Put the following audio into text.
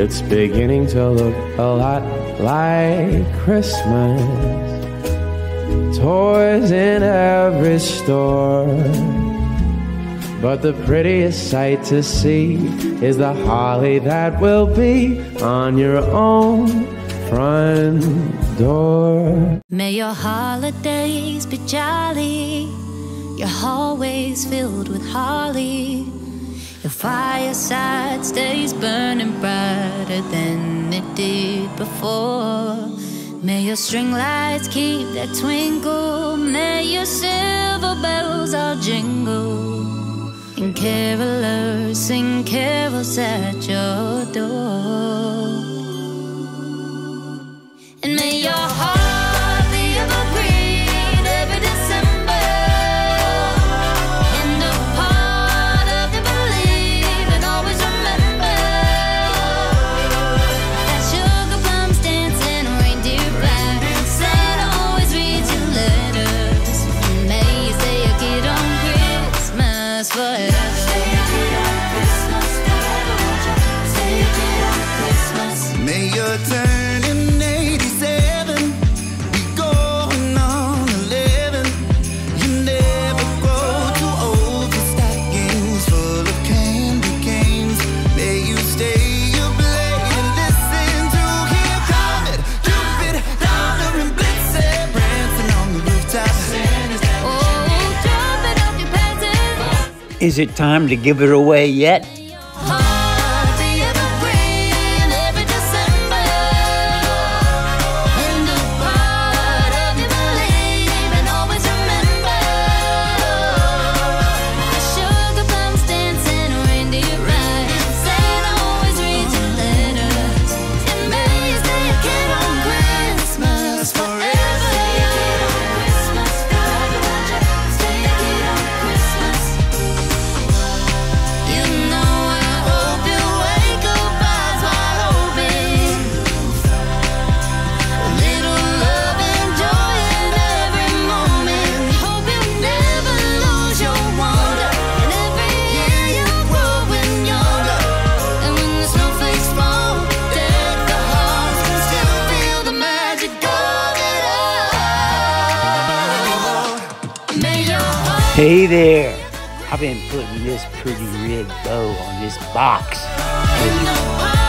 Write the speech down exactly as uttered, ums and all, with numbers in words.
It's beginning to look a lot like Christmas. Toys in every store, but the prettiest sight to see is the holly that will be on your own front door. May your holidays be jolly, your hallways filled with holly, your fireside stays burning brighter than it did before. May your string lights keep that twinkle, may your silver bells all jingle, and carolers sing carols at your door. And may your heart be evergreen every December, and a part of you believe and always remember that sugar plums dance and reindeer ride. Santa always reads your letters, and may you stay a kid on Christmas forever. Stay a kid on Christmas forever. Stay a kid on Christmas. May your turn in eighty-seven be going on eleven. You never grow too old for stockings full of candy canes. May you stay up late and listen to hear Comet, Cupid, Donner, and Blitzen prancing on the rooftop. Oh, jumping off your passes. Is it time to give it away yet? Heart be evergreen every December, and a part of you believe and always remember the sugar plums dance and reindeer ride. Santa always reads your letters, and may you stay a kid on Christmas forever. Stay a kid on Christmas forever. Stay a kid on Christmas. You know I hope you wake up eyes wide open, a little love and joy in every moment. Hope you never lose your wonder, and every year you're growing younger. And when the snowflakes fall, deck the halls, can still feel the magic of it all. May your heart Hey there! I've been putting this pretty red bow on this box. and the